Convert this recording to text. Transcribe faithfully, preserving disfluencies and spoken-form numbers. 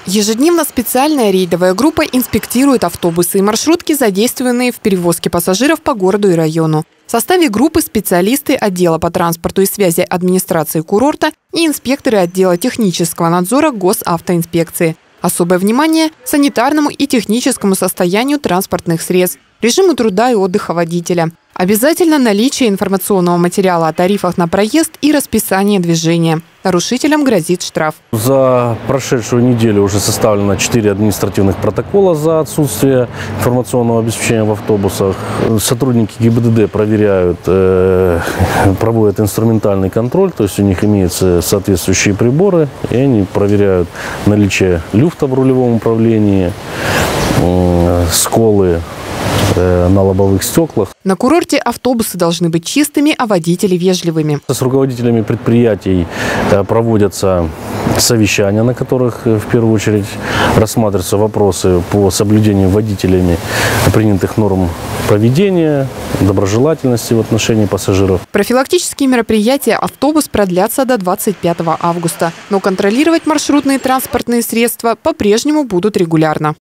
Ежедневно специальная рейдовая группа инспектирует автобусы и маршрутки, задействованные в перевозке пассажиров по городу и району. В составе группы специалисты отдела по транспорту и связи администрации курорта и инспекторы отдела технического надзора госавтоинспекции. Особое внимание – санитарному и техническому состоянию транспортных средств, режиму труда и отдыха водителя. Обязательно наличие информационного материала о тарифах на проезд и расписание движения. Нарушителям грозит штраф. За прошедшую неделю уже составлено четыре административных протокола за отсутствие информационного обеспечения в автобусах. Сотрудники ГИБДД проверяют, э, проводят инструментальный контроль, то есть у них имеются соответствующие приборы, и они проверяют наличие люфта в рулевом управлении, э, сколы на лобовых стеклах. На курорте автобусы должны быть чистыми, а водители вежливыми. С руководителями предприятий проводятся совещания, на которых в первую очередь рассматриваются вопросы по соблюдению водителями принятых норм поведения, доброжелательности в отношении пассажиров. Профилактические мероприятия автобус продлятся до двадцать пятого августа, но контролировать маршрутные транспортные средства по-прежнему будут регулярно.